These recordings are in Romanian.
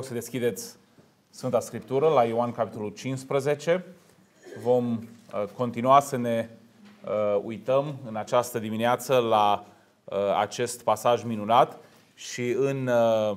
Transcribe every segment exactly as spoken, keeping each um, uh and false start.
rog să deschideți Sfânta Scriptură la Ioan, capitolul cincisprezece. Vom uh, continua să ne uh, uităm în această dimineață la uh, acest pasaj minunat și în uh,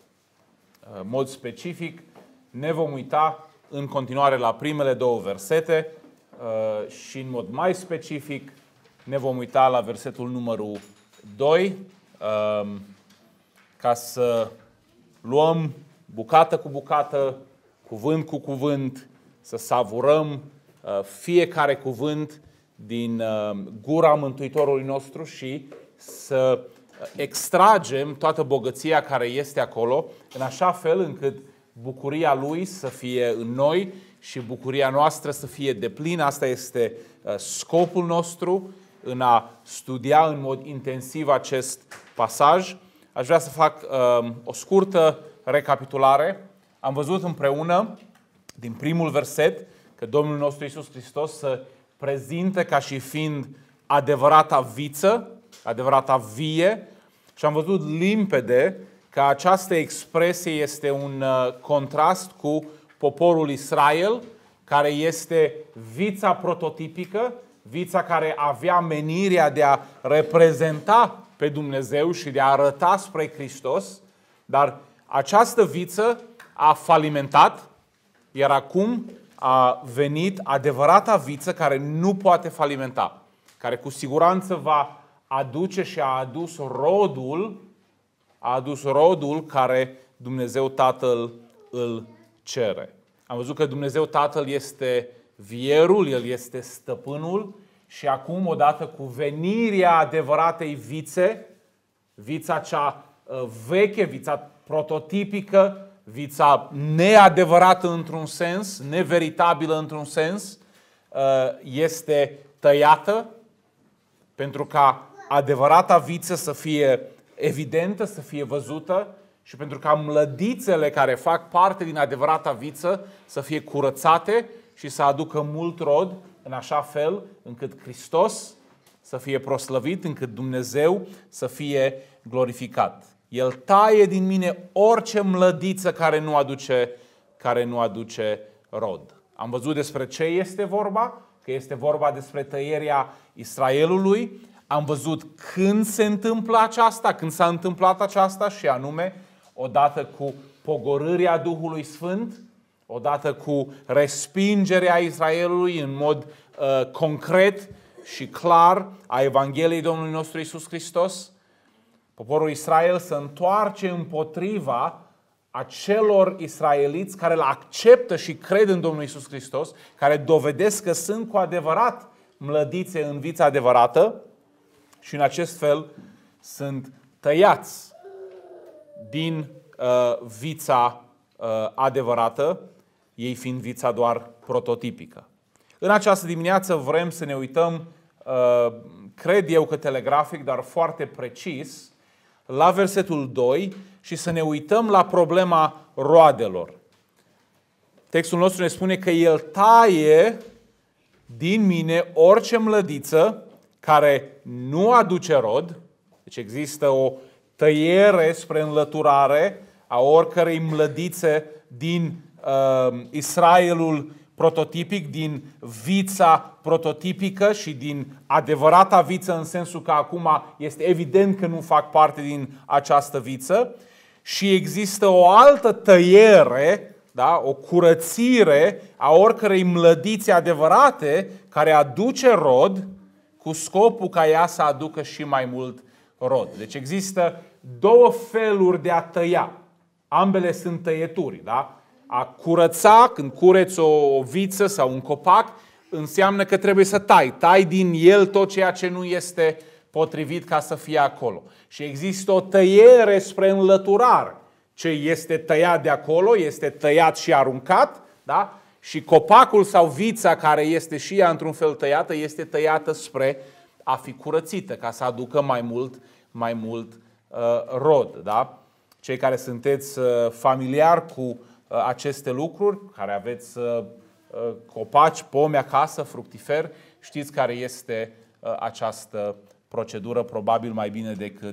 mod specific ne vom uita în continuare la primele două versete uh, și în mod mai specific ne vom uita la versetul numărul doi uh, ca să luăm bucată cu bucată, cuvânt cu cuvânt, să savurăm uh, fiecare cuvânt din uh, gura Mântuitorului nostru și să extragem toată bogăția care este acolo, în așa fel încât bucuria Lui să fie în noi și bucuria noastră să fie deplină. Asta este uh, scopul nostru în a studia în mod intensiv acest pasaj. Aș vrea să fac uh, o scurtă recapitulare. Am văzut împreună, din primul verset, că Domnul nostru Iisus Hristos se prezintă ca și fiind adevărata viță, adevărata vie, și am văzut limpede că această expresie este un uh, contrast cu poporul Israel, care este vița prototipică, vița care avea menirea de a reprezenta pe Dumnezeu și de a arăta spre Hristos, dar această viță a falimentat, iar acum a venit adevărata viță care nu poate falimenta, care cu siguranță va aduce și a adus rodul, a adus rodul care Dumnezeu Tatăl îl cere. Am văzut că Dumnezeu Tatăl este vierul, El este stăpânul și acum, odată cu venirea adevăratei vițe, vița cea veche, vița prototipică, vița neadevărată într-un sens, neveritabilă într-un sens, este tăiată pentru ca adevărata viță să fie evidentă, să fie văzută și pentru ca mlădițele care fac parte din adevărata viță să fie curățate și să aducă mult rod, în așa fel încât Hristos să fie proslăvit, încât Dumnezeu să fie glorificat. El taie din mine orice mlădiță care nu aduce, care nu aduce rod. Am văzut despre ce este vorba, că este vorba despre tăierea Israelului. Am văzut când se întâmplă aceasta, când s-a întâmplat aceasta și anume odată cu pogorârea Duhului Sfânt, odată cu respingerea Israelului în mod uh, concret și clar a Evangheliei Domnului nostru Iisus Hristos. Poporul Israel se întoarce împotriva acelor israeliți care îl acceptă și cred în Domnul Iisus Hristos, care dovedesc că sunt cu adevărat mlădițe în vița adevărată și în acest fel sunt tăiați din uh, vița uh, adevărată, ei fiind vița doar prototipică. În această dimineață vrem să ne uităm, uh, cred eu că telegrafic, dar foarte precis, la versetul doi și să ne uităm la problema roadelor. Textul nostru ne spune că El taie din mine orice mlădiță care nu aduce rod. Deci există o tăiere spre înlăturare a oricărei mlădițe din uh, Israelul prototipic, din vița prototipică și din adevărata viță, în sensul că acum este evident că nu fac parte din această viță. Și există o altă tăiere, da? O curățire a oricărei mlădițe adevărate care aduce rod, cu scopul ca ea să aducă și mai mult rod. Deci există două feluri de a tăia. Ambele sunt tăieturi, da? A curăța, când cureți o, o viță sau un copac, înseamnă că trebuie să tai. Tai din el tot ceea ce nu este potrivit ca să fie acolo. Și există o tăiere spre înlăturare. Ce este tăiat de acolo, este tăiat și aruncat, da? Și copacul sau vița care este și ea într-un fel tăiată, este tăiată spre a fi curățită, ca să aducă mai mult, mai mult uh, rod. Da? Cei care sunteți uh, familiari cu uh, aceste lucruri, care aveți uh, copaci, pomi acasă, fructiferi, știți care este uh, această procedură, probabil mai bine decât,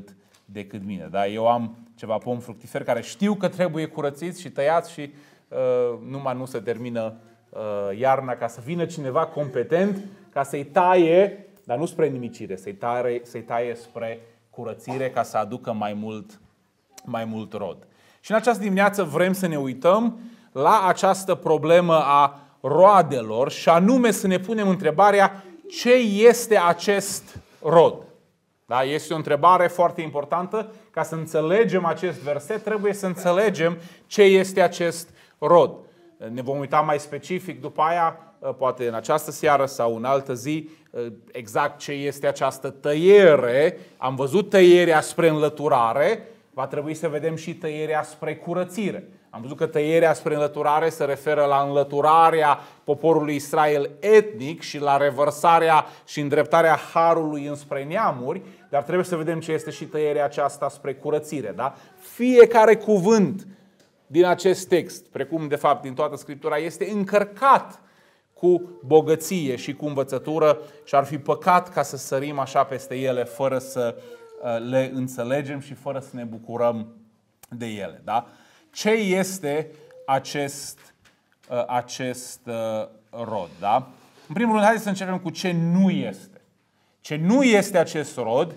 decât mine. Da? Eu am ceva pomi fructiferi care știu că trebuie curățiți și tăiați și uh, numai nu se termină uh, iarna ca să vină cineva competent ca să-i taie, dar nu spre nimicire, să-i taie, să-i taie spre curățire ca să aducă mai mult, mai mult rod. Și în această dimineață vrem să ne uităm la această problemă a roadelor și anume să ne punem întrebarea ce este acest rod. Da? Este o întrebare foarte importantă. Ca să înțelegem acest verset, trebuie să înțelegem ce este acest rod. Ne vom uita mai specific după aia, poate în această seară sau în altă zi, exact ce este această tăiere. Am văzut tăierea spre înlăturare, va trebui să vedem și tăierea spre curățire. Am văzut că tăierea spre înlăturare se referă la înlăturarea poporului Israel etnic și la revărsarea și îndreptarea harului înspre neamuri, dar trebuie să vedem ce este și tăierea aceasta spre curățire. Da? Fiecare cuvânt din acest text, precum de fapt din toată Scriptura, este încărcat cu bogăție și cu învățătură și ar fi păcat ca să sărim așa peste ele fără să le înțelegem și fără să ne bucurăm de ele. Da? Ce este acest, acest rod? Da? În primul rând, haideți să începem cu ce nu este. Ce nu este acest rod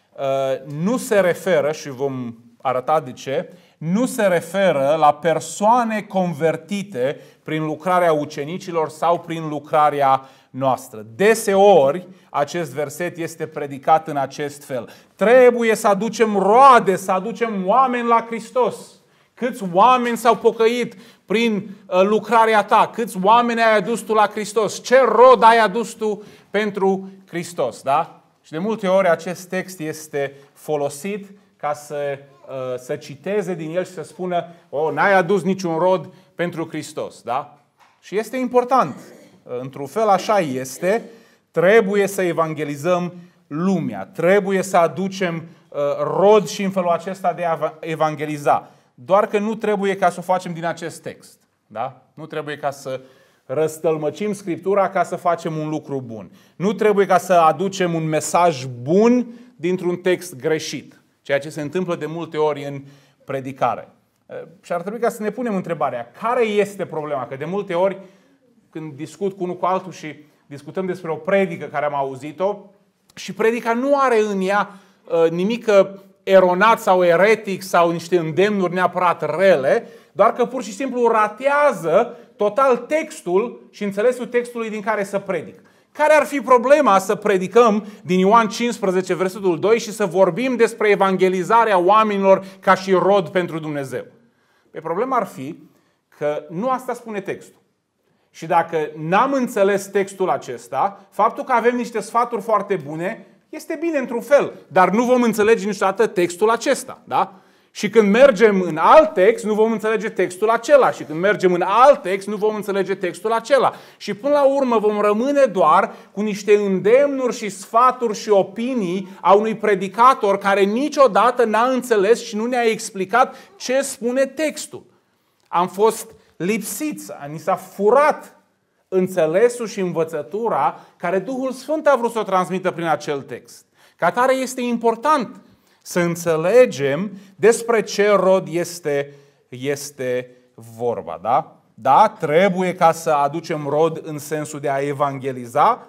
nu se referă, și vom arăta de ce, nu se referă la persoane convertite prin lucrarea ucenicilor sau prin lucrarea noastră. Deseori acest verset este predicat în acest fel. Trebuie să aducem roade, să aducem oameni la Hristos. Câți oameni s-au pocăit prin lucrarea ta? Câți oameni ai adus tu la Hristos? Ce rod ai adus tu pentru Hristos? Da? Și de multe ori acest text este folosit ca să, să citeze din el și să spună: "O, n-ai adus niciun rod pentru Hristos." Da? Și este important. Într-un fel așa este. Trebuie să evangelizăm lumea. Trebuie să aducem rod și în felul acesta de a evangeliza. Doar că nu trebuie ca să o facem din acest text. Da? Nu trebuie ca să răstălmăcim Scriptura ca să facem un lucru bun. Nu trebuie ca să aducem un mesaj bun dintr-un text greșit. Ceea ce se întâmplă de multe ori în predicare. Și ar trebui ca să ne punem întrebarea: care este problema? Că de multe ori când discut cu unul cu altul și discutăm despre o predică care am auzit-o și predica nu are în ea nimic eronat sau eretic sau niște îndemnuri neapărat rele, doar că pur și simplu ratează total textul și înțelesul textului din care să predic. Care ar fi problema să predicăm din Ioan cincisprezece, versetul doi, și să vorbim despre evangelizarea oamenilor ca și rod pentru Dumnezeu? Pe problema ar fi că nu asta spune textul. Și dacă n-am înțeles textul acesta, faptul că avem niște sfaturi foarte bune este bine într-un fel, dar nu vom înțelege niciodată textul acesta. Da? Și când mergem în alt text, nu vom înțelege textul acela. Și când mergem în alt text, nu vom înțelege textul acela. Și până la urmă vom rămâne doar cu niște îndemnuri și sfaturi și opinii a unui predicator care niciodată n-a înțeles și nu ne-a explicat ce spune textul. Am fost lipsiți, ni s-a furat înțelesul și învățătura care Duhul Sfânt a vrut să o transmită prin acel text. Ca atare este important să înțelegem despre ce rod este, este vorba. Da? Da, trebuie ca să aducem rod în sensul de a evangeliza,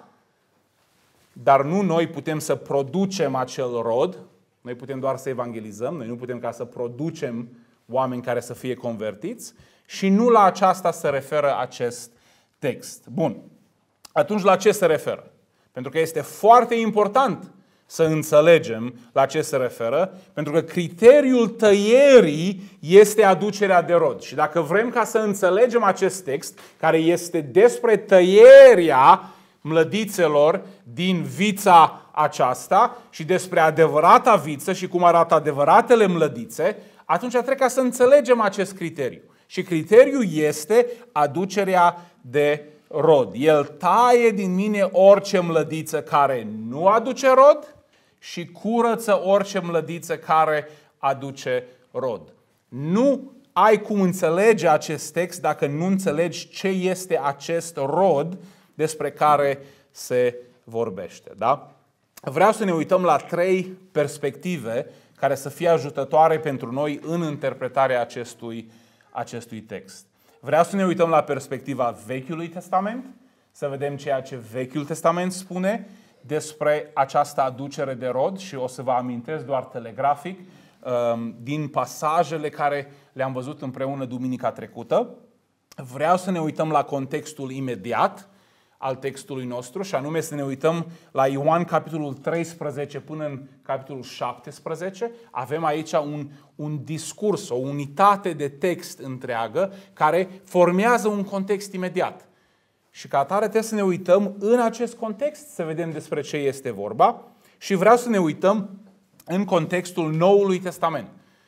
dar nu noi putem să producem acel rod. Noi putem doar să evangelizăm, noi nu putem ca să producem oameni care să fie convertiți și nu la aceasta se referă acest text. Bun. Atunci la ce se referă? Pentru că este foarte important să înțelegem la ce se referă, pentru că criteriul tăierii este aducerea de rod. Și dacă vrem ca să înțelegem acest text, care este despre tăierea mlădițelor din vița aceasta și despre adevărata viță și cum arată adevăratele mlădițe, atunci trebuie ca să înțelegem acest criteriu. Și criteriul este aducerea de rod. El taie din mine orice mlădiță care nu aduce rod și curăță orice mlădiță care aduce rod. Nu ai cum înțelege acest text dacă nu înțelegi ce este acest rod despre care se vorbește. Da? Vreau să ne uităm la trei perspective care să fie ajutătoare pentru noi în interpretarea acestui, acestui text. Vreau să ne uităm la perspectiva Vechiului Testament, să vedem ceea ce Vechiul Testament spune despre această aducere de rod și o să vă amintesc doar telegrafic din pasajele care le-am văzut împreună duminica trecută. Vreau să ne uităm la contextul imediat al textului nostru și anume să ne uităm la Ioan capitolul treisprezece până în capitolul șaptesprezece. Avem aici un, un discurs, o unitate de text întreagă care formează un context imediat. Și ca atare trebuie să ne uităm în acest context să vedem despre ce este vorba și vreau să ne uităm în contextul Noului Testament.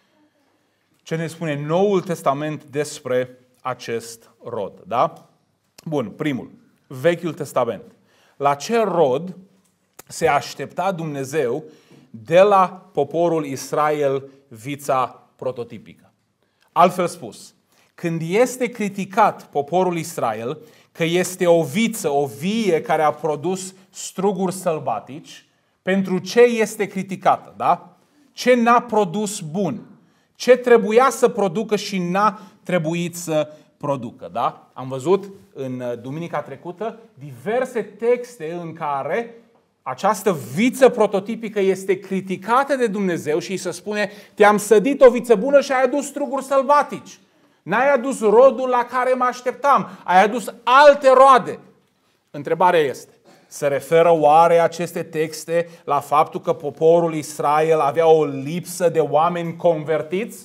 Ce ne spune Noul Testament despre acest rod, da? Bun, primul, Vechiul Testament. La ce rod se aștepta Dumnezeu de la poporul Israel vița prototipică? Altfel spus, când este criticat poporul Israel că este o viță, o vie care a produs struguri sălbatici, pentru ce este criticată, da? Ce n-a produs bun? Ce trebuia să producă și n-a trebuit să producă, da? Am văzut în duminica trecută diverse texte în care această viță prototipică este criticată de Dumnezeu și îi se spune: te-am sădit o viță bună și ai adus struguri sălbatici. N-ai adus rodul la care mă așteptam, ai adus alte roade. Întrebarea este: se referă oare aceste texte la faptul că poporul Israel avea o lipsă de oameni convertiți?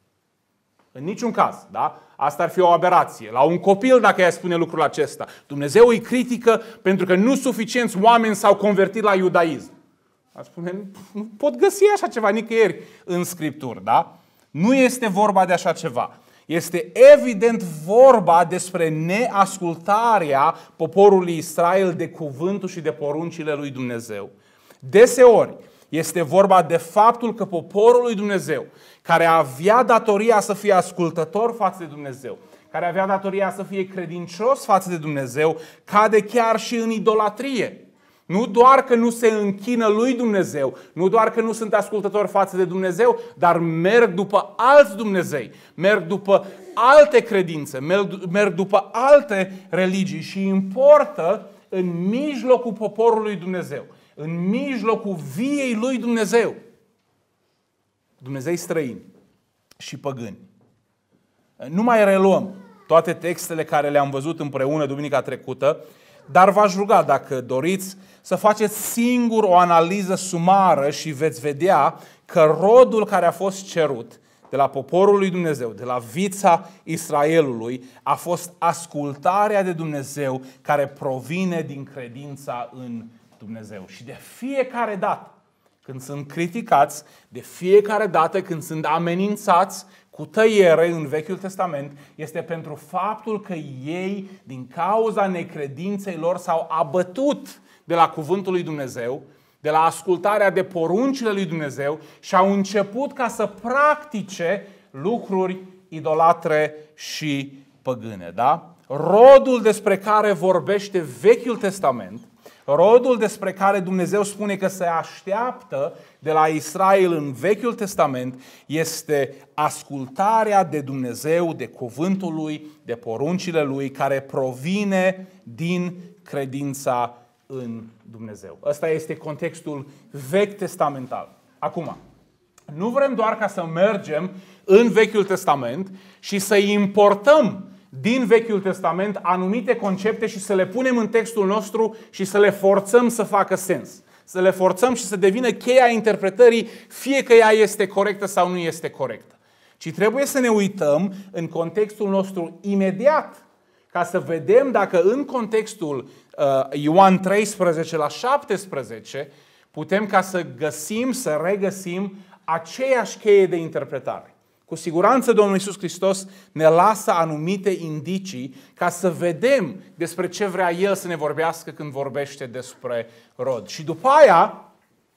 În niciun caz, da? Asta ar fi o aberație. La un copil, dacă i-ai spune lucrul acesta, Dumnezeu îi critică pentru că nu suficienți oameni s-au convertit la iudaism. Ar spune: nu pot găsi așa ceva nicăieri în Scripturi, da? Nu este vorba de așa ceva. Este evident vorba despre neascultarea poporului Israel de cuvântul și de poruncile lui Dumnezeu. Deseori este vorba de faptul că poporul lui Dumnezeu, care avea datoria să fie ascultător față de Dumnezeu, care avea datoria să fie credincios față de Dumnezeu, cade chiar și în idolatrie. Nu doar că nu se închină lui Dumnezeu, nu doar că nu sunt ascultători față de Dumnezeu, dar merg după alți Dumnezei, merg după alte credințe, merg, merg după alte religii și importă în mijlocul poporului lui Dumnezeu, în mijlocul viei lui Dumnezeu, Dumnezei străini și păgâni. Nu mai reluăm toate textele care le-am văzut împreună duminica trecută, dar v-aș ruga, dacă doriți, să faceți singur o analiză sumară și veți vedea că rodul care a fost cerut de la poporul lui Dumnezeu, de la vița Israelului, a fost ascultarea de Dumnezeu care provine din credința în Dumnezeu. Și de fiecare dată când sunt criticați, de fiecare dată când sunt amenințați cu tăiere în Vechiul Testament, este pentru faptul că ei, din cauza necredinței lor, s-au abătut de la cuvântul lui Dumnezeu, de la ascultarea de poruncile lui Dumnezeu și au început ca să practice lucruri idolatre și păgâne. Da? Rodul despre care vorbește Vechiul Testament, rodul despre care Dumnezeu spune că se așteaptă de la Israel în Vechiul Testament, este ascultarea de Dumnezeu, de cuvântul Lui, de poruncile Lui, care provine din credința în Dumnezeu. Ăsta este contextul vechi testamental. Acum, nu vrem doar ca să mergem în Vechiul Testament și să importăm din Vechiul Testament anumite concepte și să le punem în textul nostru și să le forțăm să facă sens. Să le forțăm și să devină cheia interpretării, fie că ea este corectă sau nu este corectă. Ci trebuie să ne uităm în contextul nostru imediat, ca să vedem dacă în contextul uh, Ioan treisprezece la șaptesprezece putem ca să găsim, să regăsim aceeași cheie de interpretare. Cu siguranță Domnul Iisus Hristos ne lasă anumite indicii ca să vedem despre ce vrea El să ne vorbească când vorbește despre rod. Și după aia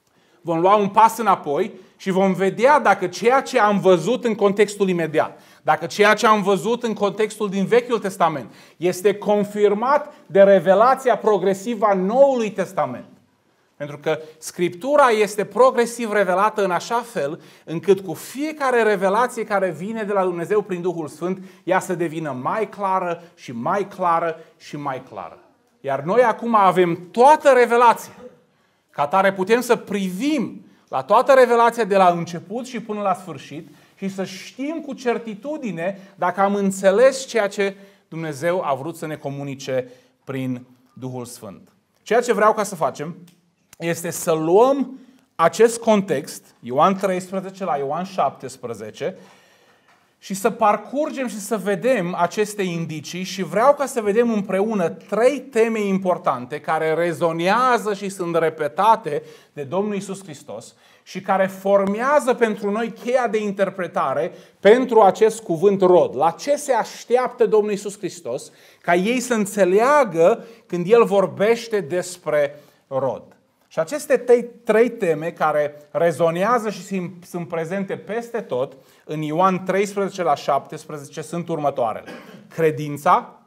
vom lua un pas înapoi și vom vedea dacă ceea ce am văzut în contextul imediat, dacă ceea ce am văzut în contextul din Vechiul Testament este confirmat de revelația progresivă a Noului Testament. Pentru că Scriptura este progresiv revelată în așa fel încât cu fiecare revelație care vine de la Dumnezeu prin Duhul Sfânt, ea să devină mai clară și mai clară și mai clară. Iar noi acum avem toată revelația. Ca atare putem să privim la toată revelația de la început și până la sfârșit și să știm cu certitudine dacă am înțeles ceea ce Dumnezeu a vrut să ne comunice prin Duhul Sfânt. Ceea ce vreau ca să facem este să luăm acest context, Ioan treisprezece la Ioan șaptesprezece, și să parcurgem și să vedem aceste indicii și vreau ca să vedem împreună trei teme importante care rezonează și sunt repetate de Domnul Iisus Hristos și care formează pentru noi cheia de interpretare pentru acest cuvânt rod. La ce se așteaptă Domnul Iisus Hristos ca ei să înțeleagă când El vorbește despre rod. Și aceste trei teme care rezonează și sunt prezente peste tot în Ioan treisprezece la șaptesprezece sunt următoarele. Credința,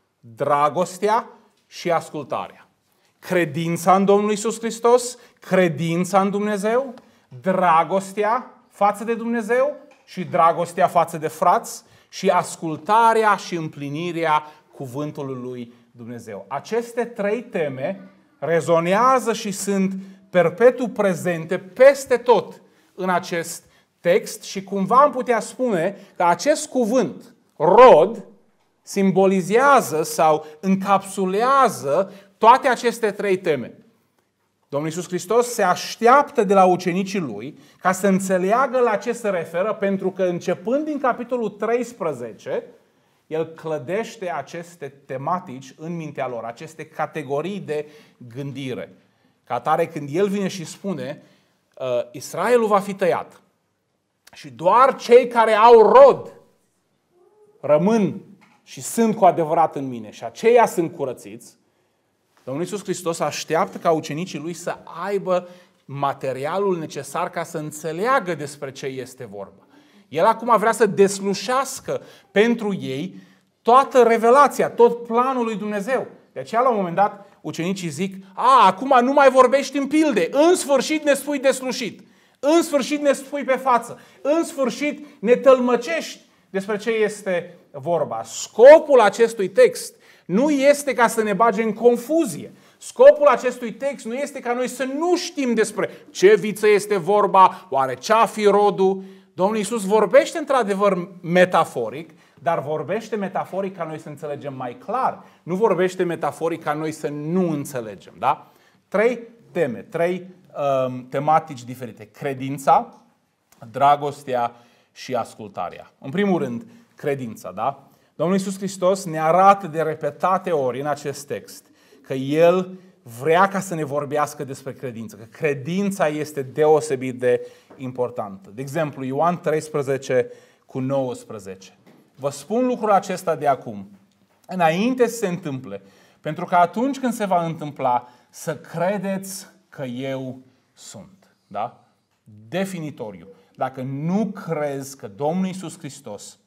dragostea și ascultarea. Credința în Domnul Iisus Hristos, credința în Dumnezeu, dragostea față de Dumnezeu și dragostea față de frați și ascultarea și împlinirea cuvântului lui Dumnezeu. Aceste trei teme rezonează și sunt perpetu prezente peste tot în acest text și cumva am putea spune că acest cuvânt, rod, simbolizează sau încapsulează toate aceste trei teme. Domnul Iisus Hristos se așteaptă de la ucenicii Lui ca să înțeleagă la ce se referă, pentru că începând din capitolul treisprezece, El clădește aceste tematici în mintea lor, aceste categorii de gândire. Ca atare, când El vine și spune, Israelul va fi tăiat și doar cei care au rod rămân și sunt cu adevărat în mine și aceia sunt curățiți, Domnul Iisus Hristos așteaptă ca ucenicii Lui să aibă materialul necesar ca să înțeleagă despre ce este vorba. El acum vrea să deslușească pentru ei toată revelația, tot planul lui Dumnezeu. De aceea, la un moment dat, ucenicii zic, a, acum nu mai vorbești în pilde, în sfârșit ne spui deslușit, în sfârșit ne spui pe față, în sfârșit ne tălmăcești despre ce este vorba. Scopul acestui text nu este ca să ne bage în confuzie. Scopul acestui text nu este ca noi să nu știm despre ce viță este vorba, oare ce-a fi rodul. Domnul Iisus vorbește într-adevăr metaforic, dar vorbește metaforic ca noi să înțelegem mai clar. Nu vorbește metaforic ca noi să nu înțelegem. Da? Trei teme, trei um, tematici diferite. Credința, dragostea și ascultarea. În primul rând, credința. Da? Domnul Iisus Hristos ne arată de repetate ori în acest text că El vrea ca să ne vorbească despre credință, că credința este deosebit de importantă. De exemplu, Ioan treisprezece cu nouăsprezece. Vă spun lucrul acesta de acum, înainte să se întâmple, pentru că atunci când se va întâmpla, să credeți că eu sunt. Da? Definitoriu. Dacă nu crezi că Domnul Iisus Hristos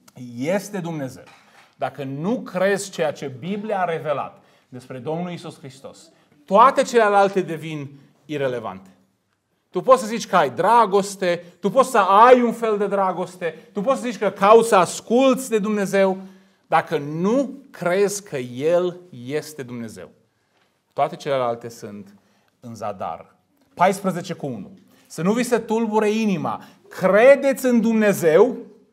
este Dumnezeu, dacă nu crezi ceea ce Biblia a revelat despre Domnul Iisus Hristos, toate celelalte devin irelevante. Tu poți să zici că ai dragoste, tu poți să ai un fel de dragoste, tu poți să zici că cauți să asculți de Dumnezeu, dacă nu crezi că El este Dumnezeu. Toate celelalte sunt în zadar. paisprezece cu unu. Să nu vi se tulbure inima. Credeți în Dumnezeu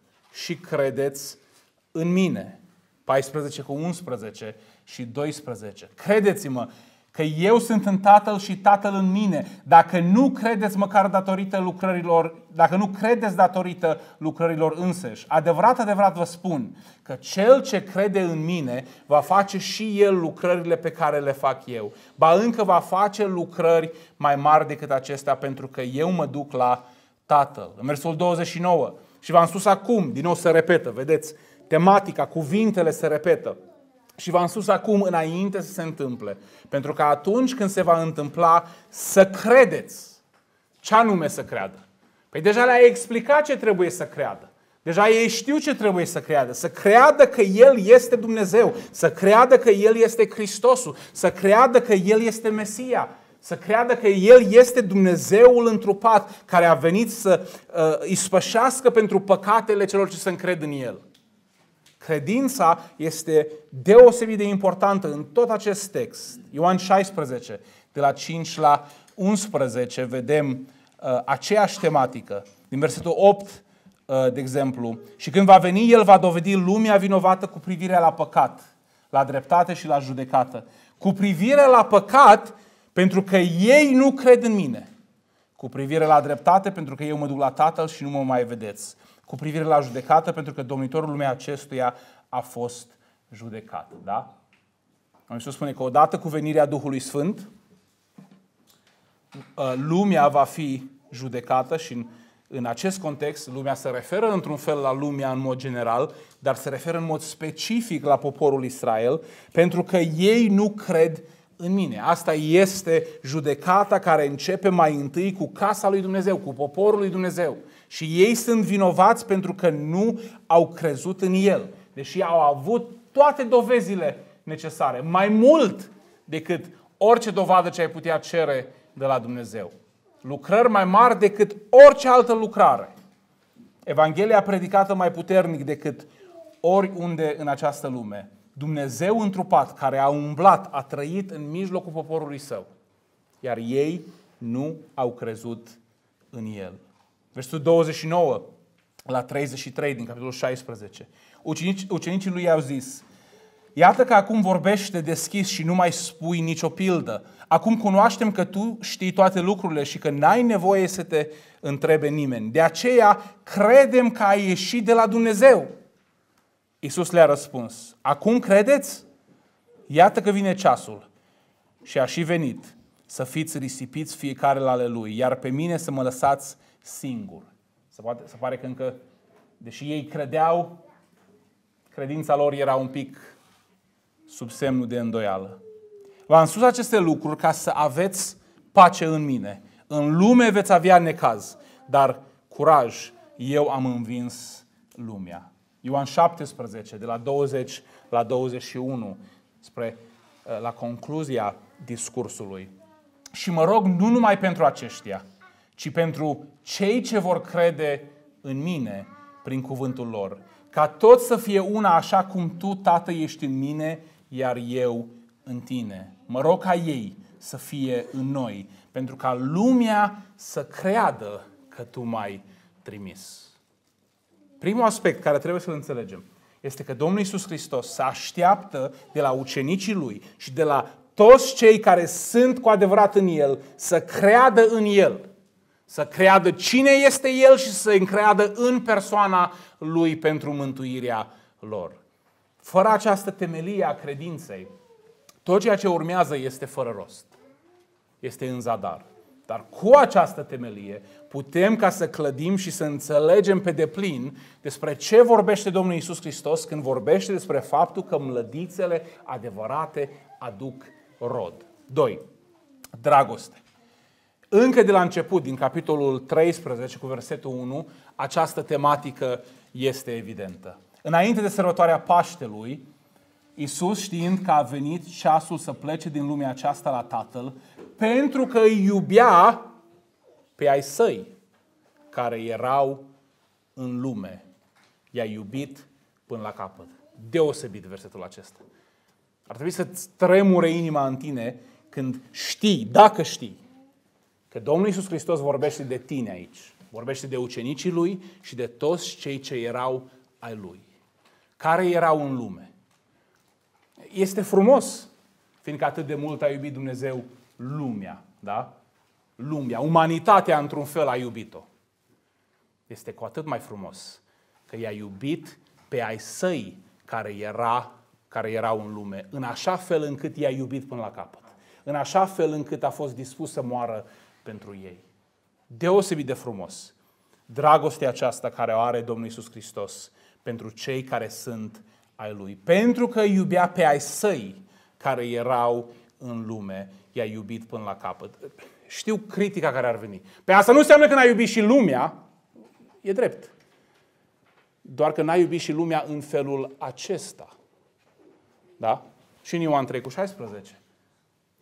și credeți în mine. paisprezece cu unsprezece și doisprezece. Credeți-mă că eu sunt în Tatăl și Tatăl în mine. Dacă nu credeți măcar datorită lucrărilor, dacă nu credeți datorită lucrărilor înseși, adevărat, adevărat vă spun că cel ce crede în mine va face și el lucrările pe care le fac eu. Ba încă va face lucrări mai mari decât acestea, pentru că eu mă duc la Tatăl. În versul douăzeci și nouă. Și v-am spus acum, din nou se repetă, vedeți, tematica, cuvintele se repetă. Și v-am spus acum înainte să se întâmple. Pentru că atunci când se va întâmpla, să credeți. Ce anume să creadă? Păi deja le-a explicat ce trebuie să creadă. Deja ei știu ce trebuie să creadă. Să creadă că El este Dumnezeu. Să creadă că El este Hristosul. Să creadă că El este Mesia. Să creadă că El este Dumnezeul întrupat care a venit să uh, ispășească pentru păcatele celor ce se încred în El. Credința este deosebit de importantă în tot acest text. Ioan șaisprezece, de la cinci la unsprezece, vedem uh, aceeași tematică. Din versetul opt, uh, de exemplu, și când va veni, El va dovedi lumea vinovată cu privire la păcat, la dreptate și la judecată. Cu privire la păcat, pentru că ei nu cred în mine. Cu privire la dreptate, pentru că eu mă duc la Tatăl și nu mă mai vedeți. Cu privire la judecată, pentru că domnitorul lumea acestuia a fost judecat. Da? Iisus spune că odată cu venirea Duhului Sfânt, lumea va fi judecată și în, în acest context lumea se referă într-un fel la lumea în mod general, dar se referă în mod specific la poporul Israel, pentru că ei nu cred în mine. Asta este judecata care începe mai întâi cu casa lui Dumnezeu, cu poporul lui Dumnezeu. Și ei sunt vinovați pentru că nu au crezut în El, deși au avut toate dovezile necesare, mai mult decât orice dovadă ce ai putea cere de la Dumnezeu. Lucrări mai mari decât orice altă lucrare. Evanghelia predicată mai puternic decât oriunde în această lume. Dumnezeu întrupat, care a umblat, a trăit în mijlocul poporului Său. Iar ei nu au crezut în El. Versetul douăzeci și nouă la treizeci și trei din capitolul șaisprezece. Ucenici, ucenicii lui i-au zis: iată că acum vorbește deschis și nu mai spui nicio pildă. Acum cunoaștem că tu știi toate lucrurile și că n-ai nevoie să te întrebe nimeni. De aceea credem că ai ieșit de la Dumnezeu. Iisus le-a răspuns: acum credeți? Iată că vine ceasul și a și venit să fiți risipiți fiecare la ale lui, iar pe mine să mă lăsați singur. Se, poate, se pare că încă, deși ei credeau, credința lor era un pic sub semnul de îndoială. V-am spus aceste lucruri ca să aveți pace în mine. În lume veți avea necaz, dar curaj, eu am învins lumea. Ioan șaptesprezece, de la douăzeci la douăzeci și unu, spre, la concluzia discursului. Și mă rog nu numai pentru aceștia, ci pentru cei ce vor crede în mine prin cuvântul lor, ca toți să fie una așa cum tu, Tată, ești în mine, iar eu în tine. Mă rog ca ei să fie în noi, pentru ca lumea să creadă că tu m-ai trimis. Primul aspect care trebuie să-l înțelegem este că Domnul Iisus Hristos se așteaptă de la ucenicii Lui și de la toți cei care sunt cu adevărat în El să creadă în El, să creadă cine este El și să încreadă în persoana Lui pentru mântuirea lor. Fără această temelie a credinței, tot ceea ce urmează este fără rost, este în zadar. Dar cu această temelie putem ca să clădim și să înțelegem pe deplin despre ce vorbește Domnul Iisus Hristos când vorbește despre faptul că mlădițele adevărate aduc rod. doi. Dragoste. Încă de la început, din capitolul treisprezece cu versetul unu, această tematică este evidentă. Înainte de sărbătoarea Paștelui, Iisus, știind că a venit ceasul să plece din lumea aceasta la Tatăl, pentru că îi iubea pe ai săi care erau în lume. I-a iubit până la capăt. Deosebit versetul acesta. Ar trebui să-ți tremure inima în tine când știi, dacă știi, că Domnul Iisus Hristos vorbește de tine aici. Vorbește de ucenicii Lui și de toți cei ce erau ai Lui. Care erau în lume. Este frumos, fiindcă atât de mult a iubit Dumnezeu lumea, da? Lumea, umanitatea într-un fel a iubit-o. Este cu atât mai frumos că i-a iubit pe ai săi care, era, care erau în lume, în așa fel încât i-a iubit până la capăt. În așa fel încât a fost dispus să moară pentru ei. Deosebit de frumos. Dragostea aceasta care o are Domnul Iisus Hristos pentru cei care sunt ai Lui. Pentru că iubea pe ai săi care erau în lume, i-a iubit până la capăt. Știu critica care ar veni. Pe asta nu înseamnă că n-a iubit și lumea. E drept. Doar că n-a iubit și lumea în felul acesta. Da? Și în Ioan trei cu șaisprezece.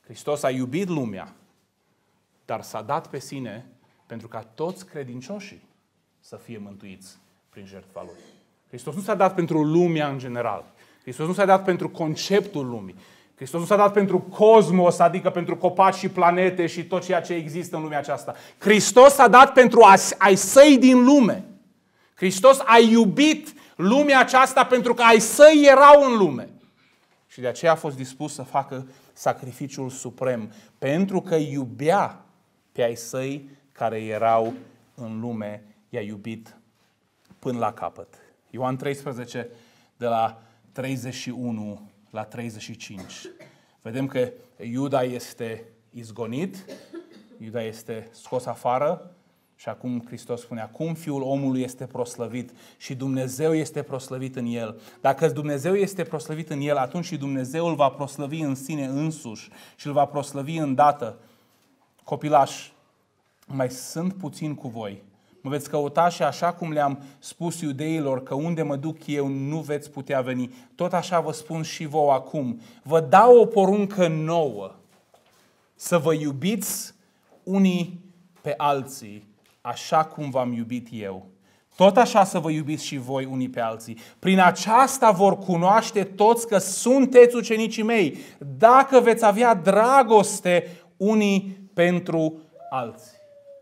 Hristos a iubit lumea, dar s-a dat pe sine pentru ca toți credincioșii să fie mântuiți prin jertfa Lui. Hristos nu s-a dat pentru lumea în general. Hristos nu s-a dat pentru conceptul lumii. Hristos nu s-a dat pentru cosmos, adică pentru copaci și planete și tot ceea ce există în lumea aceasta. Hristos s-a dat pentru ai săi din lume. Hristos a iubit lumea aceasta pentru că ai săi erau în lume. Și de aceea a fost dispus să facă sacrificiul suprem, pentru că iubea pe ai săi care erau în lume, i-a iubit până la capăt. Ioan treisprezece, de la treizeci și unu la treizeci și cinci. Vedem că Iuda este izgonit, Iuda este scos afară și acum Hristos spune, acum Fiul omului este proslăvit și Dumnezeu este proslăvit în el. Dacă Dumnezeu este proslăvit în el, atunci și Dumnezeu îl va proslăvi în sine însuși și îl va proslăvi îndată. Copilași, mai sunt puțin cu voi. Mă veți căuta și așa cum le-am spus iudeilor că unde mă duc eu nu veți putea veni, tot așa vă spun și vouă acum. Vă dau o poruncă nouă, să vă iubiți unii pe alții, așa cum v-am iubit eu. Tot așa să vă iubiți și voi unii pe alții. Prin aceasta vor cunoaște toți că sunteți ucenicii mei, dacă veți avea dragoste unii pentru alții.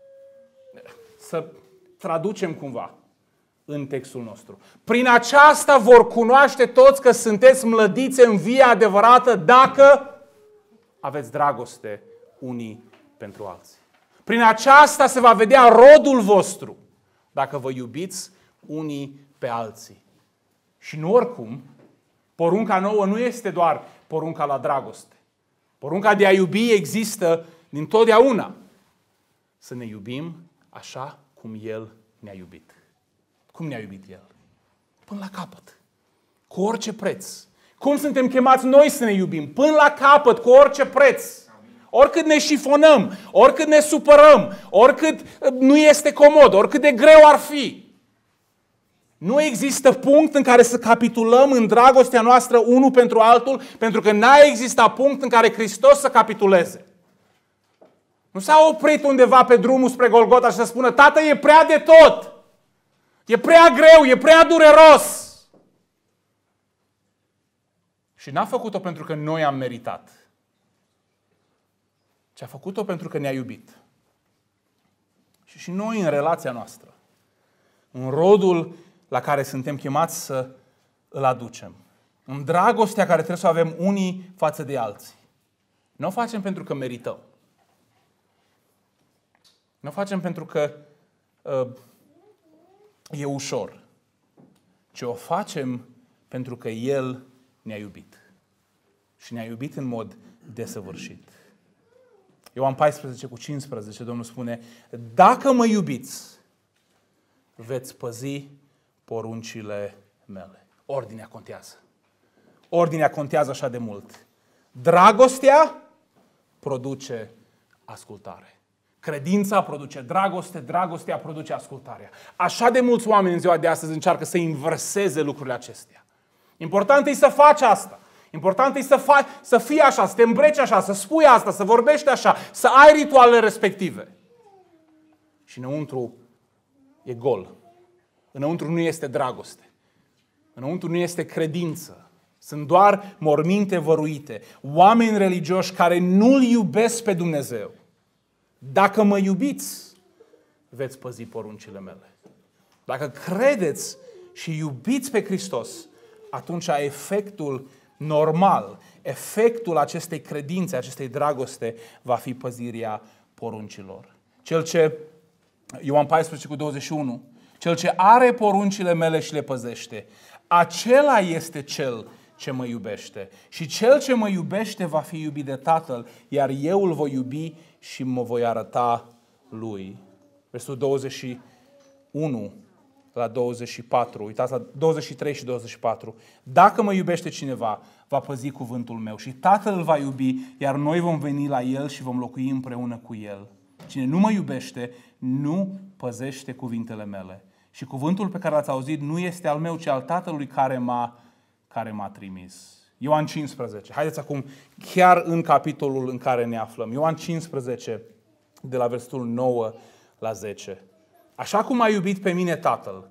Să traducem cumva în textul nostru. Prin aceasta vor cunoaște toți că sunteți mlădițe în via adevărată dacă aveți dragoste unii pentru alții. Prin aceasta se va vedea rodul vostru dacă vă iubiți unii pe alții. Și nu oricum, porunca nouă nu este doar porunca la dragoste. Porunca de a iubi există dintotdeauna. Să ne iubim așa cum El ne-a iubit. Cum ne-a iubit El? Până la capăt. Cu orice preț. Cum suntem chemați noi să ne iubim? Până la capăt, cu orice preț. Oricât ne șifonăm, oricât ne supărăm, oricât nu este comod, oricât de greu ar fi. Nu există punct în care să capitulăm în dragostea noastră unul pentru altul, pentru că n-a existat punct în care Hristos să capituleze. Nu s-a oprit undeva pe drumul spre Golgota și să spună, Tată, e prea de tot, e prea greu, e prea dureros. Și n-a făcut-o pentru că noi am meritat, ci a făcut-o pentru că ne-a iubit. Și și noi în relația noastră, în rodul la care suntem chemați să îl aducem, în dragostea care trebuie să o avem unii față de alții. Nu o facem pentru că merităm. Nu o facem pentru că uh, e ușor, ci o facem pentru că El ne-a iubit. Și ne-a iubit în mod desăvârșit. Ioan paisprezece cu cincisprezece, Domnul spune, dacă mă iubiți, veți păzi poruncile mele. Ordinea contează. Ordinea contează așa de mult. Dragostea produce ascultare. Credința produce dragoste, dragostea produce ascultarea. Așa de mulți oameni în ziua de astăzi încearcă să inverseze lucrurile acestea. Important e să faci asta. Important e să, faci, să fii așa, să te îmbreci așa, să spui asta, să vorbești așa, să ai ritualele respective. Și înăuntru e gol. Înăuntru nu este dragoste. Înăuntru nu este credință. Sunt doar morminte văruite. Oameni religioși care nu-L iubesc pe Dumnezeu. Dacă mă iubiți, veți păzi poruncile mele. Dacă credeți și iubiți pe Hristos, atunci efectul normal, efectul acestei credințe, acestei dragoste, va fi păzirea poruncilor. Cel ce, Ioan paisprezece cu douăzeci și unu, cel ce are poruncile mele și le păzește, acela este cel ce mă iubește. Și cel ce mă iubește va fi iubit de Tatăl, iar eu îl voi iubi și mă voi arăta lui. Versul douăzeci și unu la douăzeci și patru, uitați la douăzeci și trei și douăzeci și patru. Dacă mă iubește cineva, va păzi cuvântul meu și Tatăl îl va iubi, iar noi vom veni la el și vom locui împreună cu el. Cine nu mă iubește, nu păzește cuvintele mele. Și cuvântul pe care l-ați auzit nu este al meu, ci al Tatălui care m-a, care m-a trimis. Ioan cincisprezece. Haideți acum chiar în capitolul în care ne aflăm. Ioan cincisprezece, de la versetul nouă la zece. Așa cum a iubit pe mine Tatăl,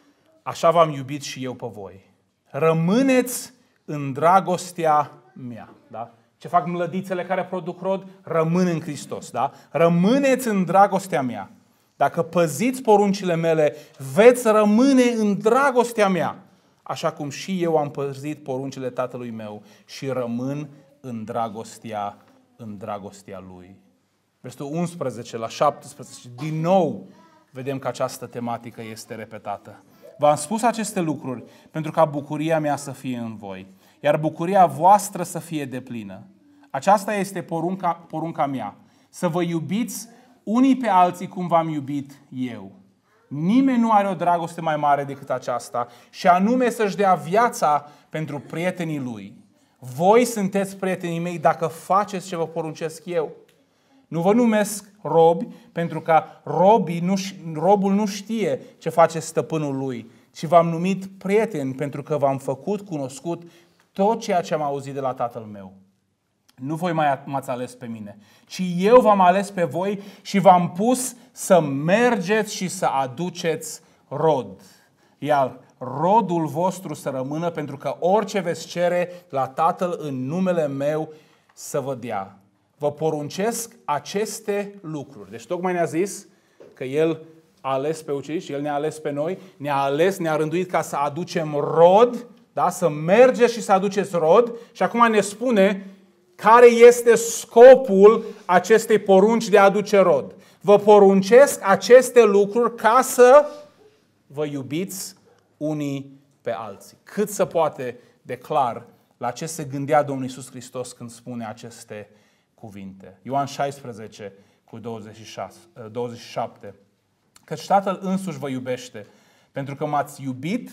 așa v-am iubit și eu pe voi. Rămâneți în dragostea mea. Da? Ce fac mlădițele care produc rod? Rămân în Hristos. Da? Rămâneți în dragostea mea. Dacă păziți poruncile mele, veți rămâne în dragostea mea. Așa cum și eu am păzit poruncile Tatălui meu și rămân în dragostea, în dragostea Lui. Versetul unsprezece la șaptesprezece, din nou vedem că această tematică este repetată. V-am spus aceste lucruri pentru ca bucuria mea să fie în voi, iar bucuria voastră să fie deplină. Aceasta este porunca, porunca mea, să vă iubiți unii pe alții cum v-am iubit eu. Nimeni nu are o dragoste mai mare decât aceasta, și anume să-și dea viața pentru prietenii lui. Voi sunteți prietenii mei dacă faceți ce vă poruncesc eu. Nu vă numesc robi, pentru că robii nu, robul nu știe ce face stăpânul lui, ci v-am numit prieteni pentru că v-am făcut cunoscut tot ceea ce am auzit de la Tatăl meu. Nu voi mai m-ați ales pe mine, ci eu v-am ales pe voi și v-am pus să mergeți și să aduceți rod. Iar rodul vostru să rămână, pentru că orice veți cere la Tatăl în numele meu să vă dea. Vă poruncesc aceste lucruri. Deci tocmai ne-a zis că El a ales pe ucenici, El ne-a ales pe noi, ne-a ales, ne-a rânduit ca să aducem rod, da? Să mergeți și să aduceți rod, și acum ne spune care este scopul acestei porunci de a aduce rod. Vă poruncesc aceste lucruri ca să vă iubiți unii pe alții. Cât se poate de clar la ce se gândea Domnul Iisus Hristos când spune aceste cuvinte. Ioan șaisprezece cu douăzeci și șase, douăzeci și șapte. Căci Tatăl însuși vă iubește, pentru că m-ați iubit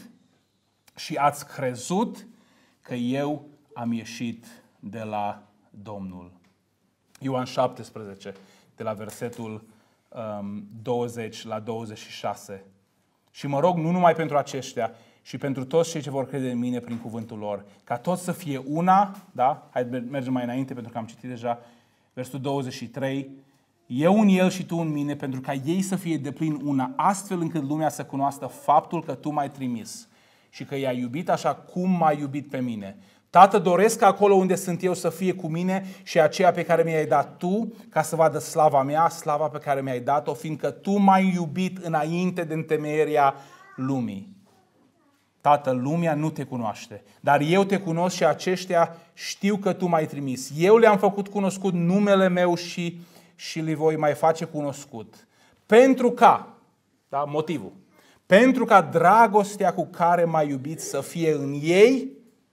și ați crezut că eu am ieșit de la Domnul. Ioan șaptesprezece, de la versetul um, douăzeci la douăzeci și șase. Și mă rog nu numai pentru aceștia, și pentru toți cei ce vor crede în mine prin cuvântul lor, ca toți să fie una, da? Hai mergem mai înainte pentru că am citit deja versetul douăzeci și trei. Eu în el și tu în mine, pentru ca ei să fie deplin una, astfel încât lumea să cunoască faptul că tu m-ai trimis și că i-ai iubit așa cum m-ai iubit pe mine. Tată, doresc ca acolo unde sunt eu să fie cu mine și aceea pe care mi-ai dat tu, ca să vadă slava mea, slava pe care mi-ai dat-o, fiindcă tu m-ai iubit înainte de întemeierea lumii. Tată, lumea nu te cunoaște, dar eu te cunosc și aceștia știu că tu m-ai trimis. Eu le-am făcut cunoscut numele meu și, și le voi mai face cunoscut. Pentru ca, da, motivul, pentru ca dragostea cu care m-ai iubit să fie în ei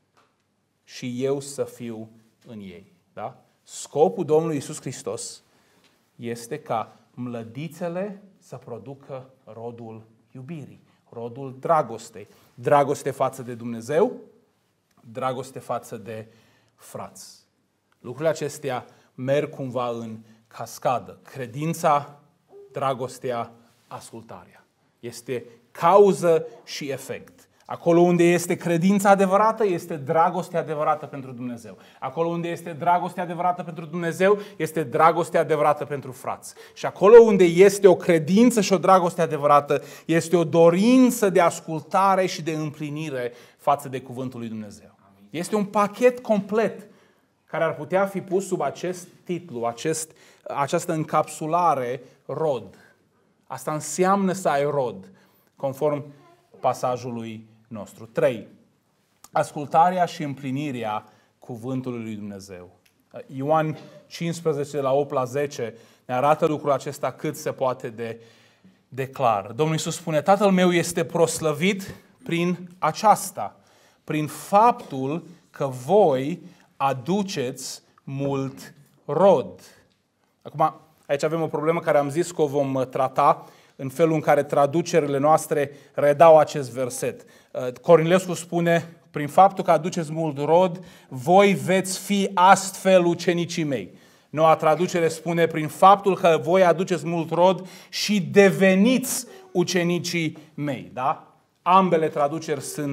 și eu să fiu în ei. Da? Scopul Domnului Iisus Hristos este ca mlădițele să producă rodul iubirii, rodul dragostei. Dragoste față de Dumnezeu, dragoste față de frați. Lucrurile acestea merg cumva în cascadă. Credința, dragostea, ascultarea. Este cauză și efect. Acolo unde este credința adevărată, este dragoste adevărată pentru Dumnezeu. Acolo unde este dragoste adevărată pentru Dumnezeu, este dragoste adevărată pentru frați. Și acolo unde este o credință și o dragoste adevărată, este o dorință de ascultare și de împlinire față de cuvântul lui Dumnezeu. Este un pachet complet care ar putea fi pus sub acest titlu, acest, această încapsulare, rod. Asta înseamnă să ai rod, conform pasajului nostru. trei. Ascultarea și împlinirea cuvântului lui Dumnezeu. Ioan cincisprezece, de la opt la zece, ne arată lucrul acesta cât se poate de, de clar. Domnul Iisus spune, Tatăl meu este proslăvit prin aceasta, prin faptul că voi aduceți mult rod. Acum, aici avem o problemă care am zis că o vom trata în felul în care traducerile noastre redau acest verset. Cornilescu spune, prin faptul că aduceți mult rod, voi veți fi astfel ucenicii mei. Noua traducere spune, prin faptul că voi aduceți mult rod și deveniți ucenicii mei. Da? Ambele traduceri sunt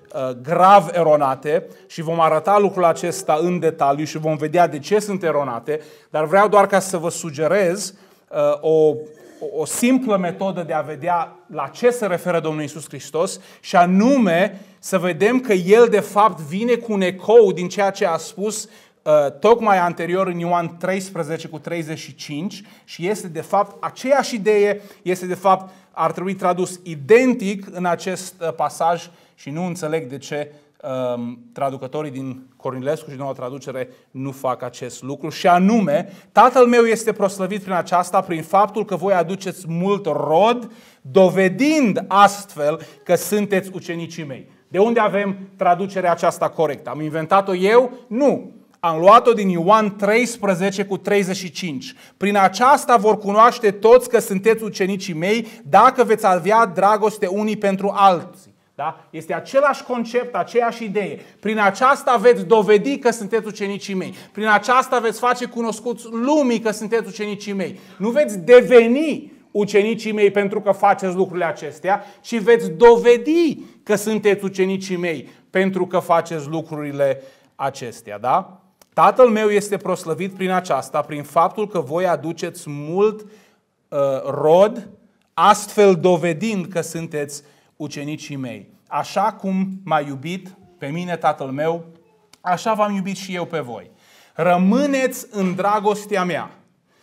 uh, grav eronate și vom arăta lucrul acesta în detaliu și vom vedea de ce sunt eronate, dar vreau doar ca să vă sugerez uh, o, o simplă metodă de a vedea la ce se referă Domnul Iisus Hristos și anume să vedem că El de fapt vine cu un ecou din ceea ce a spus Uh, tocmai anterior în Ioan treisprezece cu treizeci și cinci și este de fapt aceeași idee, este de fapt, ar trebui tradus identic în acest uh, pasaj și nu înțeleg de ce uh, traducătorii din Cornilescu și Noua Traducere nu fac acest lucru și anume, Tatăl meu este proslăvit prin aceasta, prin faptul că voi aduceți mult rod, dovedind astfel că sunteți ucenicii mei. De unde avem traducerea aceasta corectă? Am inventat-o eu? Nu! Am luat-o din Ioan treisprezece cu treizeci și cinci. Prin aceasta vor cunoaște toți că sunteți ucenicii mei dacă veți avea dragoste unii pentru alții. Da? Este același concept, aceeași idee. Prin aceasta veți dovedi că sunteți ucenicii mei. Prin aceasta veți face cunoscuți lumii că sunteți ucenicii mei. Nu veți deveni ucenicii mei pentru că faceți lucrurile acestea, ci veți dovedi că sunteți ucenicii mei pentru că faceți lucrurile acestea. Da? Tatăl meu este proslăvit prin aceasta, prin faptul că voi aduceți mult uh, rod, astfel dovedind că sunteți ucenicii mei. Așa cum m-a iubit pe mine Tatăl meu, așa v-am iubit și eu pe voi. Rămâneți în dragostea mea.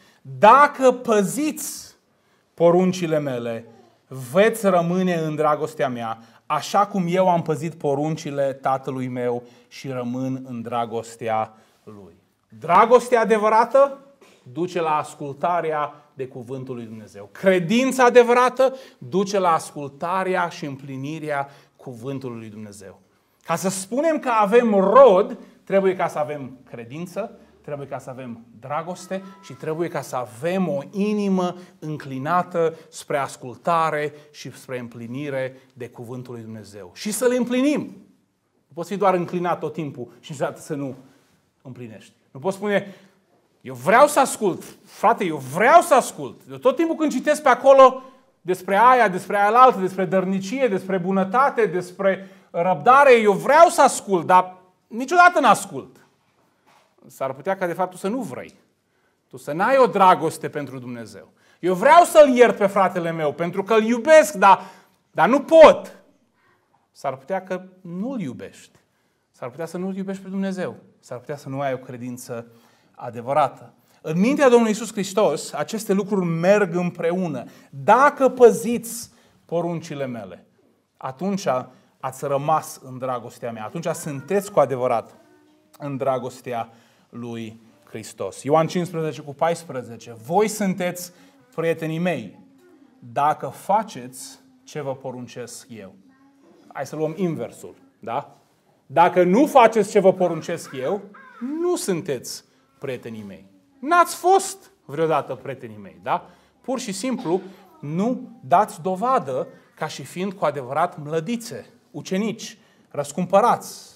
Dacă păziți poruncile mele, veți rămâne în dragostea mea, așa cum eu am păzit poruncile Tatălui meu și rămân în dragostea Lui. Dragostea adevărată duce la ascultarea de cuvântul lui Dumnezeu. Credința adevărată duce la ascultarea și împlinirea cuvântului lui Dumnezeu. Ca să spunem că avem rod, trebuie ca să avem credință, trebuie ca să avem dragoste și trebuie ca să avem o inimă înclinată spre ascultare și spre împlinire de cuvântul lui Dumnezeu. Și să le împlinim. Nu poți fi doar înclinat tot timpul și niciodată să nu împlinești. Nu poți spune, eu vreau să ascult, frate, eu vreau să ascult. Eu tot timpul când citesc pe acolo despre aia, despre aia altă, despre dărnicie, despre bunătate, despre răbdare, eu vreau să ascult, dar niciodată n-ascult. S-ar putea ca de fapt tu să nu vrei. Tu să n-ai o dragoste pentru Dumnezeu. Eu vreau să-l iert pe fratele meu pentru că îl iubesc, dar, dar nu pot. S-ar putea că nu-l iubești. S-ar putea să nu-l iubești pe Dumnezeu. S-ar putea să nu ai o credință adevărată. În mintea Domnului Iisus Hristos, aceste lucruri merg împreună. Dacă păziți poruncile mele, atunci ați rămas în dragostea mea. Atunci sunteți cu adevărat în dragostea lui Hristos. Ioan cincisprezece cu paisprezece. Voi sunteți prietenii mei dacă faceți ce vă poruncesc eu. Hai să luăm inversul. Da? Dacă nu faceți ce vă poruncesc eu, nu sunteți prietenii mei. N-ați fost vreodată prietenii mei. Da? Pur și simplu nu dați dovadă ca și fiind cu adevărat mlădițe, ucenici, răscumpărați.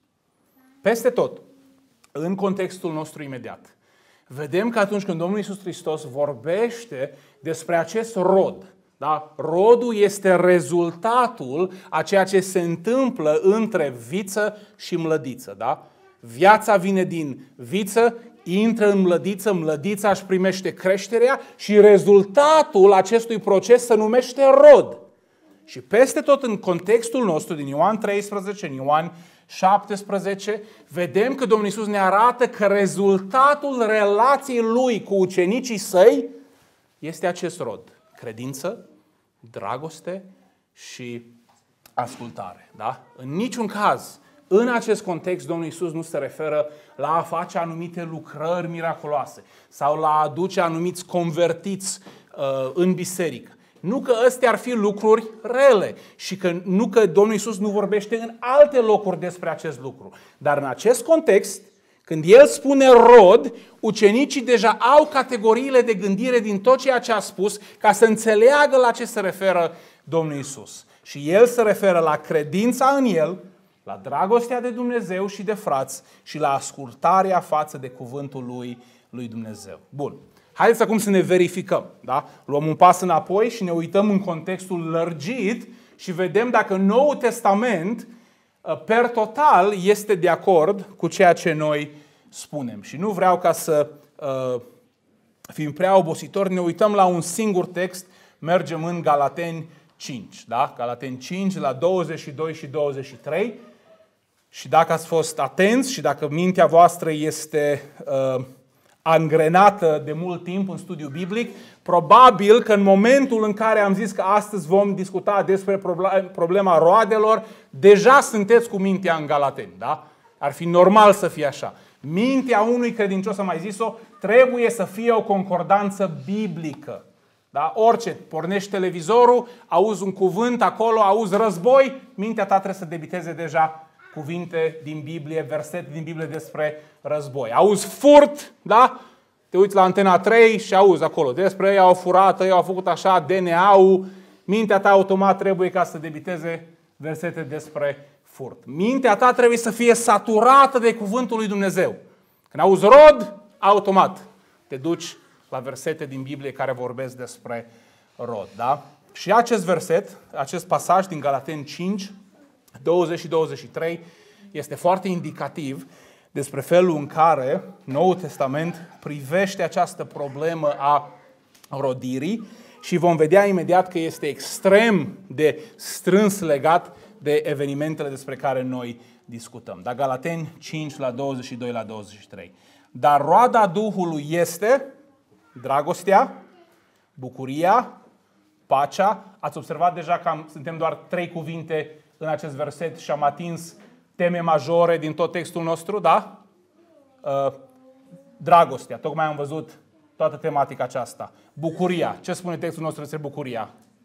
Peste tot, în contextul nostru imediat, vedem că atunci când Domnul Iisus Hristos vorbește despre acest rod, da? Rodul este rezultatul a ceea ce se întâmplă între viță și mlădiță. Da? Viața vine din viță, intră în mlădiță, mlădița își primește creșterea și rezultatul acestui proces se numește rod. Și peste tot în contextul nostru, din Ioan treisprezece, în Ioan șaptesprezece, vedem că Domnul Iisus ne arată că rezultatul relației Lui cu ucenicii Săi este acest rod. Credință, dragoste și ascultare. Da? În niciun caz, în acest context, Domnul Iisus nu se referă la a face anumite lucrări miraculoase sau la a aduce anumiți convertiți uh, în biserică. Nu că astea ar fi lucruri rele și că nu că Domnul Iisus nu vorbește în alte locuri despre acest lucru. Dar în acest context, când El spune rod, ucenicii deja au categoriile de gândire din tot ceea ce a spus ca să înțeleagă la ce se referă Domnul Iisus. Și El se referă la credința în El, la dragostea de Dumnezeu și de frați și la ascultarea față de cuvântul lui, lui Dumnezeu. Bun. Haideți acum să ne verificăm. Da? Luăm un pas înapoi și ne uităm în contextul lărgit și vedem dacă Noul Testament per total este de acord cu ceea ce noi spunem. Și nu vreau ca să uh, fim prea obositori, ne uităm la un singur text, mergem în Galateni cinci, da? Galateni cinci, la douăzeci și doi și douăzeci și trei. Și dacă ați fost atenți și dacă mintea voastră este uh, angrenată de mult timp în studiu biblic, probabil că în momentul în care am zis că astăzi vom discuta despre problema roadelor, deja sunteți cu mintea în Galateni, da? Ar fi normal să fie așa. Mintea unui credincios, am mai zis-o, trebuie să fie o concordanță biblică. Da? Orice, pornești televizorul, auzi un cuvânt acolo, auzi război, mintea ta trebuie să debiteze deja cuvinte din Biblie, versete din Biblie despre război. Auzi furt, da? Te uiți la Antena trei și auzi acolo despre ei au furat, ei au făcut așa, D N A-ul, mintea ta automat trebuie ca să debiteze versete despre furt. Mintea ta trebuie să fie saturată de cuvântul lui Dumnezeu. Când auzi rod, automat te duci la versete din Biblie care vorbesc despre rod. Da? Și acest verset, acest pasaj din Galateni cinci, douăzeci și douăzeci și trei, este foarte indicativ despre felul în care Noul Testament privește această problemă a rodirii și vom vedea imediat că este extrem de strâns legat de evenimentele despre care noi discutăm. Da? Galateni cinci, la douăzeci și doi la douăzeci și trei. Dar roada Duhului este dragostea, bucuria, pacea. Ați observat deja că am, suntem doar trei cuvinte în acest verset și am atins teme majore din tot textul nostru, da? Uh, dragostea, tocmai am văzut toată tematica aceasta. Bucuria, ce spune textul nostru despre bucuria?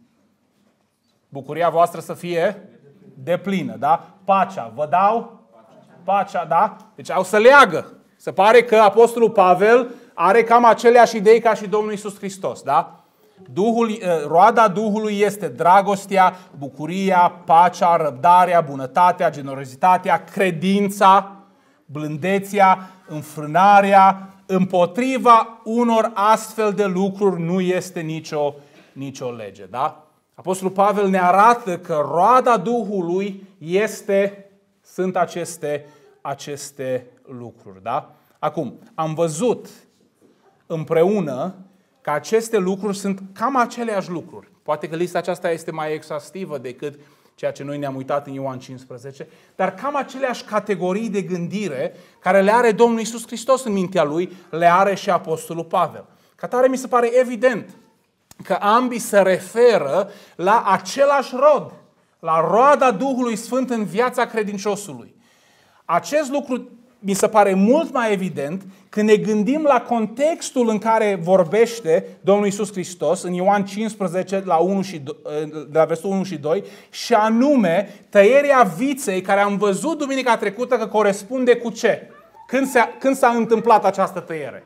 Bucuria voastră să fie deplină, da? Pacea, vă dau pacea, da? Deci au să leagă. Se pare că Apostolul Pavel are cam aceleași idei ca și Domnul Iisus Hristos, da? Duhul, roada Duhului este dragostea, bucuria, pacea, răbdarea, bunătatea, generozitatea, credința, blândețea, înfrânarea. Împotriva unor astfel de lucruri nu este nicio, nicio lege. Da? Apostolul Pavel ne arată că roada Duhului este, sunt aceste, aceste lucruri. Da? Acum, am văzut împreună că aceste lucruri sunt cam aceleași lucruri. Poate că lista aceasta este mai exhaustivă decât ceea ce noi ne-am uitat în Ioan cincisprezece, dar cam aceleași categorii de gândire care le are Domnul Iisus Hristos în mintea Lui, le are și Apostolul Pavel. Ca tare mi se pare evident că ambii se referă la același rod, la roada Duhului Sfânt în viața credinciosului. Acest lucru mi se pare mult mai evident când ne gândim la contextul în care vorbește Domnul Iisus Hristos în Ioan cincisprezece, la unu și doi, de la versetul unu și doi, și anume tăierea viței care am văzut duminica trecută că corespunde cu ce? Când s-a, când s-a întâmplat această tăiere?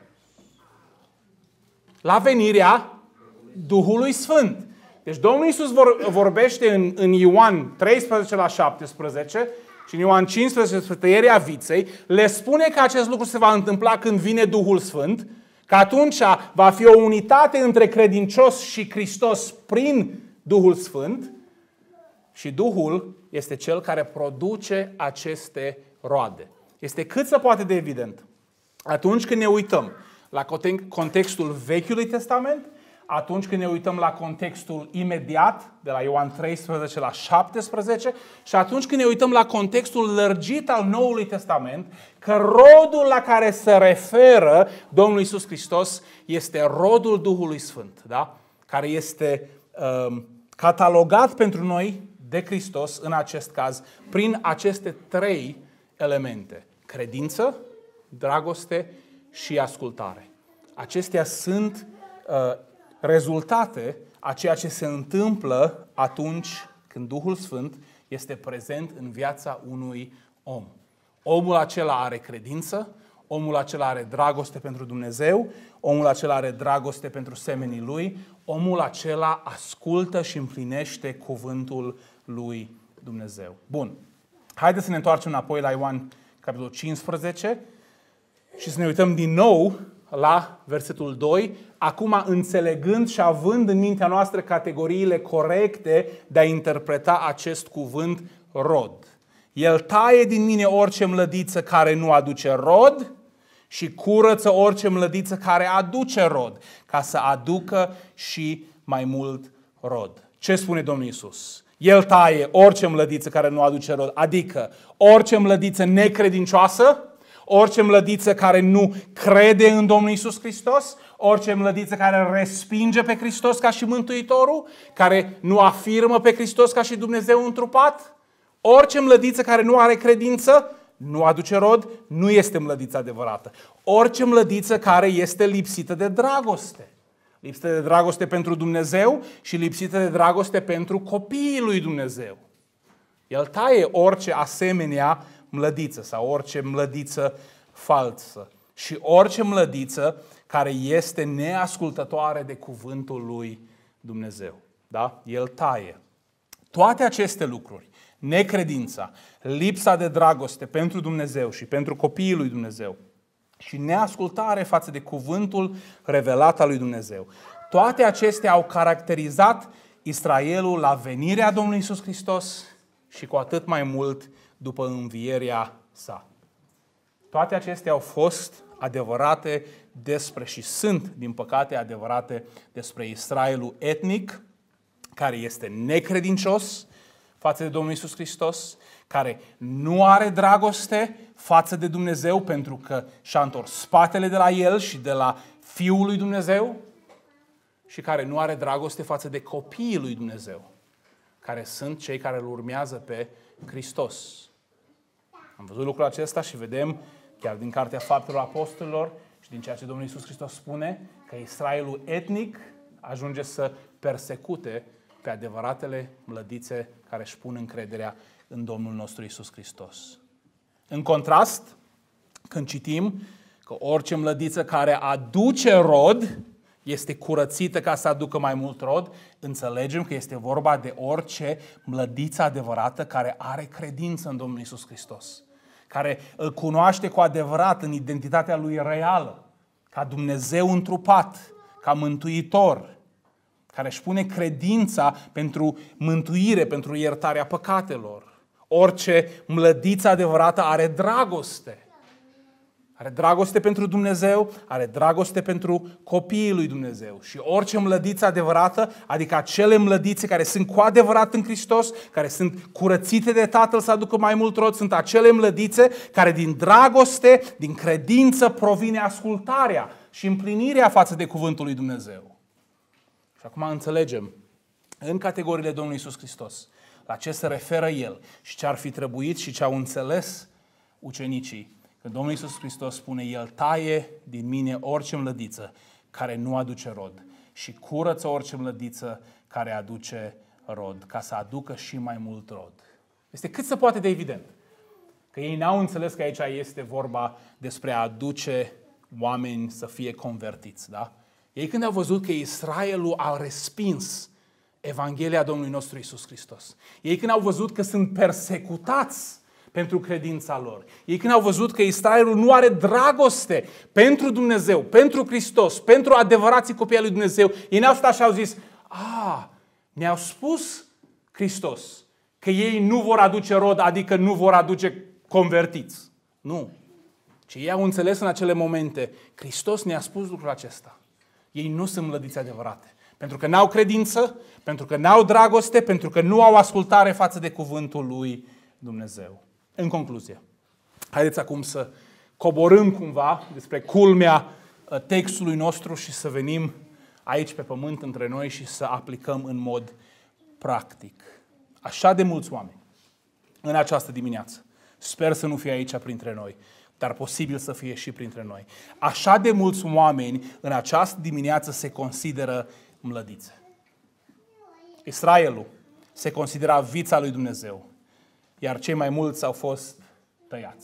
La venirea Duhului Sfânt. Deci Domnul Iisus vor, vorbește în, în Ioan treisprezece la șaptesprezece și în Ioan cincisprezece despre tăierea viței, le spune că acest lucru se va întâmpla când vine Duhul Sfânt, că atunci va fi o unitate între credincios și Hristos prin Duhul Sfânt și Duhul este cel care produce aceste roade. Este cât se poate de evident. Atunci când ne uităm la contextul Vechiului Testament, atunci când ne uităm la contextul imediat, de la Ioan treisprezece la șaptesprezece, și atunci când ne uităm la contextul lărgit al Noului Testament, că rodul la care se referă Domnul Iisus Hristos este rodul Duhului Sfânt, da? Care este um, catalogat pentru noi de Hristos, în acest caz, prin aceste trei elemente. Credință, dragoste și ascultare. Acestea sunt uh, rezultate a ceea ce se întâmplă atunci când Duhul Sfânt este prezent în viața unui om. Omul acela are credință, omul acela are dragoste pentru Dumnezeu, omul acela are dragoste pentru semenii lui, omul acela ascultă și împlinește cuvântul lui Dumnezeu. Bun. Haideți să ne întoarcem înapoi la Ioan capitolul cincisprezece și să ne uităm din nou la versetul doi, acum înțelegând și având în mintea noastră categoriile corecte de a interpreta acest cuvânt rod. El taie din mine orice mlădiță care nu aduce rod și curăță orice mlădiță care aduce rod, ca să aducă și mai mult rod. Ce spune Domnul Iisus? El taie orice mlădiță care nu aduce rod, adică orice mlădiță necredincioasă, orice mlădiță care nu crede în Domnul Iisus Hristos, orice mlădiță care respinge pe Hristos ca și Mântuitorul, care nu afirmă pe Hristos ca și Dumnezeu întrupat, orice mlădiță care nu are credință, nu aduce rod, nu este mlădiță adevărată. Orice mlădiță care este lipsită de dragoste. Lipsită de dragoste pentru Dumnezeu și lipsită de dragoste pentru copiii lui Dumnezeu. El taie orice asemenea mlădiță sau orice mlădiță falsă și orice mlădiță care este neascultătoare de cuvântul lui Dumnezeu. Da? El taie. Toate aceste lucruri, necredința, lipsa de dragoste pentru Dumnezeu și pentru copiii lui Dumnezeu și neascultare față de cuvântul revelat al lui Dumnezeu, toate acestea au caracterizat Israelul la venirea Domnului Iisus Hristos și cu atât mai mult după învierea sa. Toate acestea au fost adevărate despre și sunt, din păcate, adevărate despre Israelul etnic, care este necredincios față de Domnul Iisus Hristos, care nu are dragoste față de Dumnezeu pentru că și-a întors spatele de la El și de la Fiul lui Dumnezeu și care nu are dragoste față de copiii lui Dumnezeu, care sunt cei care îl urmează pe Hristos. Am văzut lucrul acesta și vedem chiar din Cartea Faptelor Apostolilor și din ceea ce Domnul Iisus Hristos spune că Israelul etnic ajunge să persecute pe adevăratele mlădițe care își pun încrederea în Domnul nostru Iisus Hristos. În contrast, când citim că orice mlădiță care aduce rod este curățită ca să aducă mai mult rod, înțelegem că este vorba de orice mlădiță adevărată care are credință în Domnul Iisus Hristos, care îl cunoaște cu adevărat în identitatea lui reală, ca Dumnezeu întrupat, ca mântuitor, care își pune credința pentru mântuire, pentru iertarea păcatelor. Orice mlădiță adevărată are dragoste. Are dragoste pentru Dumnezeu, are dragoste pentru copiii lui Dumnezeu. Și orice mlădiță adevărată, adică acele mlădițe care sunt cu adevărat în Hristos, care sunt curățite de Tatăl să aducă mai mult rod, sunt acele mlădițe care din dragoste, din credință provine ascultarea și împlinirea față de cuvântul lui Dumnezeu. Și acum înțelegem în categoriile Domnului Iisus Hristos la ce se referă El și ce ar fi trebuit și ce au înțeles ucenicii. Când Domnul Iisus Hristos spune, El taie din mine orice mlădiță care nu aduce rod și curăță orice mlădiță care aduce rod, ca să aducă și mai mult rod. Este cât se poate de evident că ei n-au înțeles că aici este vorba despre a aduce oameni să fie convertiți. Da? Ei când au văzut că Israelul a respins Evanghelia Domnului nostru Iisus Hristos, ei când au văzut că sunt persecutați pentru credința lor, ei când au văzut că Israelul nu are dragoste pentru Dumnezeu, pentru Hristos, pentru adevărații copii ai lui Dumnezeu, ei n-au stat și au zis, a, ne-au spus Hristos că ei nu vor aduce rod, adică nu vor aduce convertiți. Nu. Ci ei au înțeles în acele momente, Hristos ne-a spus lucrul acesta. Ei nu sunt mlădiți adevărate. Pentru că n-au credință, pentru că n-au dragoste, pentru că nu au ascultare față de cuvântul lui Dumnezeu. În concluzie, haideți acum să coborâm cumva despre culmea textului nostru și să venim aici pe pământ între noi și să aplicăm în mod practic. Așa de mulți oameni în această dimineață, sper să nu fie aici printre noi, dar posibil să fie și printre noi. Așa de mulți oameni în această dimineață se consideră mlădițe. Israelul se considera vița lui Dumnezeu, iar cei mai mulți au fost tăiați.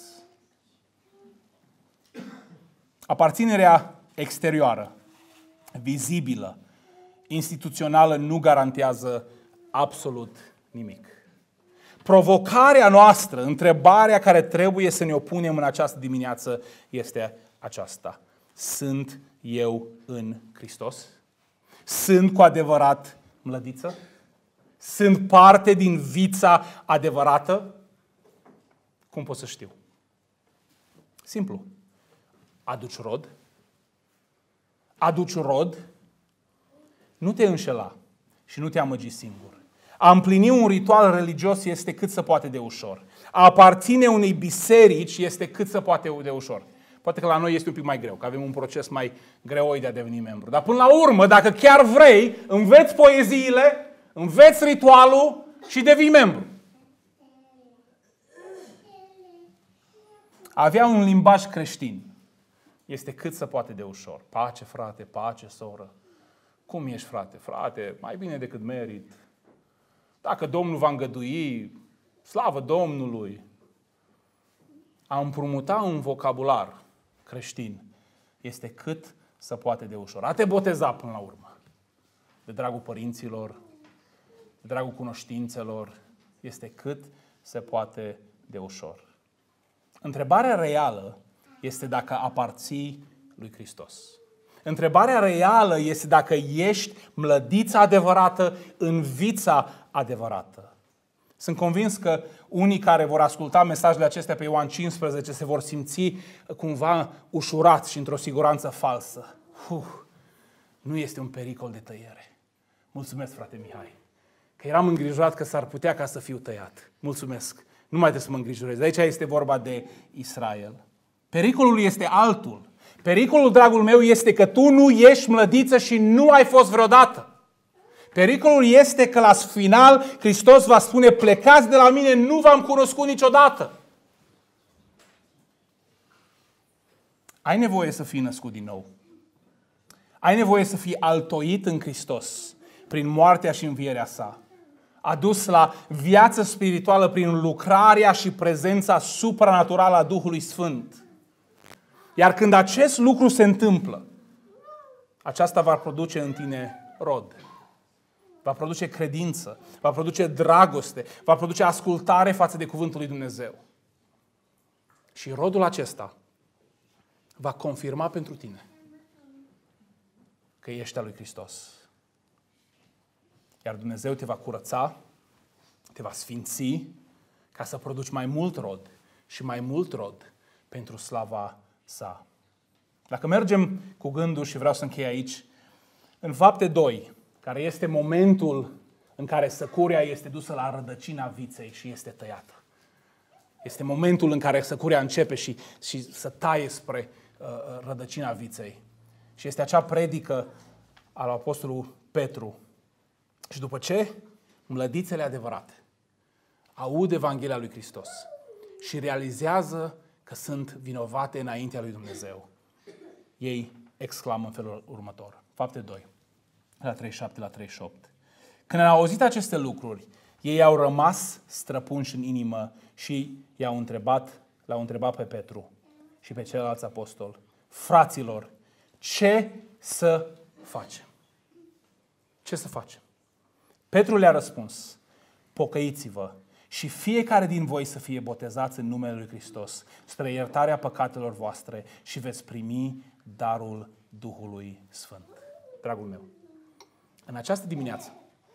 Aparținerea exterioară, vizibilă, instituțională nu garantează absolut nimic. Provocarea noastră, întrebarea care trebuie să ne o punem în această dimineață este aceasta. Sunt eu în Hristos? Sunt cu adevărat mlădiță? Sunt parte din vița adevărată? Cum pot să știu? Simplu. Aduci rod. Aduci rod. Nu te înșela și nu te amăgi singur. A împlini un ritual religios este cât se poate de ușor. A aparține unei biserici este cât se poate de ușor. Poate că la noi este un pic mai greu, că avem un proces mai greoi de a deveni membru. Dar până la urmă, dacă chiar vrei, înveți poeziile, înveți ritualul și devii membru. A avea un limbaj creștin este cât se poate de ușor. Pace, frate, pace, soră. Cum ești, frate? Frate, mai bine decât merit. Dacă Domnul va îngădui, slavă Domnului. A împrumuta un vocabular creștin este cât se poate de ușor. A te boteza până la urmă. De dragul părinților, de dragul cunoștințelor, este cât se poate de ușor. Întrebarea reală este dacă aparții lui Hristos. Întrebarea reală este dacă ești mlădița adevărată în vița adevărată. Sunt convins că unii care vor asculta mesajele acestea pe Ioan cincisprezece se vor simți cumva ușurați și într-o siguranță falsă. Uf, nu este un pericol de tăiere. Mulțumesc, frate Mihai, că eram îngrijorat că s-ar putea ca să fiu tăiat. Mulțumesc. Nu mai trebuie să mă îngrijorez. De aici este vorba de Israel. Pericolul este altul. Pericolul, dragul meu, este că tu nu ești mlădiță și nu ai fost vreodată. Pericolul este că la final Hristos va spune: plecați de la mine, nu v-am cunoscut niciodată. Ai nevoie să fii născut din nou. Ai nevoie să fii altoit în Hristos prin moartea și învierea sa. Adus la viață spirituală prin lucrarea și prezența supranaturală a Duhului Sfânt. Iar când acest lucru se întâmplă, aceasta va produce în tine rod. Va produce credință, va produce dragoste, va produce ascultare față de cuvântul lui Dumnezeu. Și rodul acesta va confirma pentru tine că ești al lui Hristos. Iar Dumnezeu te va curăța, te va sfinți ca să produci mai mult rod și mai mult rod pentru slava sa. Dacă mergem cu gândul, și vreau să închei aici, în Fapte doi, care este momentul în care săcurea este dusă la rădăcina viței și este tăiată. Este momentul în care săcurea începe și, și să taie spre uh, rădăcina viței. Și este acea predică al apostolului Petru. Și după ce mlădițele adevărate aud Evanghelia lui Hristos și realizează că sunt vinovate înaintea lui Dumnezeu, ei exclamă în felul următor. Fapte doi, la treizeci și șapte la treizeci și opt. Când au auzit aceste lucruri, ei au rămas străpunși în inimă și i-au întrebat, l-au întrebat pe Petru și pe ceilalți apostoli: fraților, ce să facem? Ce să facem? Petru le-a răspuns: pocăiți-vă și fiecare din voi să fie botezați în numele lui Hristos spre iertarea păcatelor voastre și veți primi darul Duhului Sfânt. Dragul meu, în această dimineață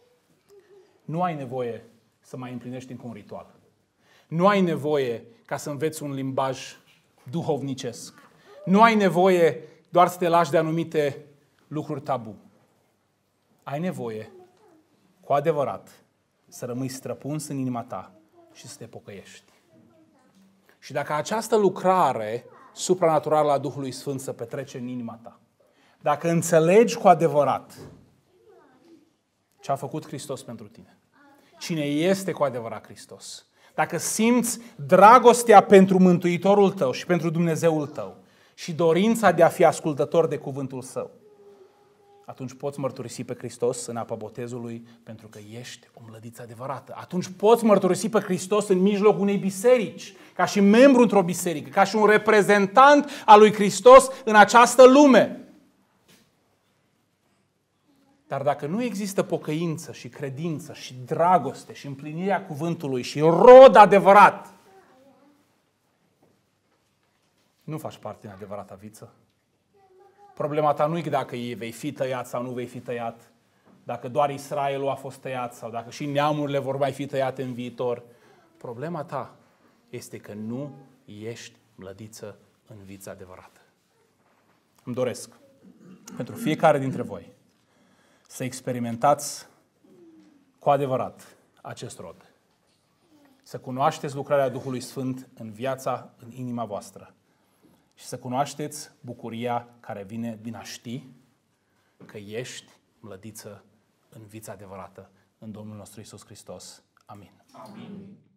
nu ai nevoie să mai împlinești încă un ritual. Nu ai nevoie ca să înveți un limbaj duhovnicesc. Nu ai nevoie doar să te lași de anumite lucruri tabu. Ai nevoie cu adevărat să rămâi străpuns în inima ta și să te pocăiești. Și dacă această lucrare supranaturală a Duhului Sfânt se petrece în inima ta, dacă înțelegi cu adevărat ce a făcut Hristos pentru tine, cine este cu adevărat Hristos, dacă simți dragostea pentru Mântuitorul tău și pentru Dumnezeul tău și dorința de a fi ascultător de cuvântul Său, atunci poți mărturisi pe Hristos în apa botezului pentru că ești o mlădiță adevărată. Atunci poți mărturisi pe Hristos în mijlocul unei biserici, ca și membru într-o biserică, ca și un reprezentant al lui Hristos în această lume. Dar dacă nu există pocăință și credință și dragoste și împlinirea cuvântului și rod adevărat, nu faci parte din adevărata viță. Problema ta nu e dacă vei fi tăiat sau nu vei fi tăiat, dacă doar Israelul a fost tăiat sau dacă și neamurile vor mai fi tăiate în viitor. Problema ta este că nu ești mlădiță în viața adevărată. Îmi doresc pentru fiecare dintre voi să experimentați cu adevărat acest rod. Să cunoașteți lucrarea Duhului Sfânt în viața, în inima voastră. Și să cunoașteți bucuria care vine din a ști că ești mlădiță în viața adevărată în Domnul nostru Iisus Hristos. Amin. Amin.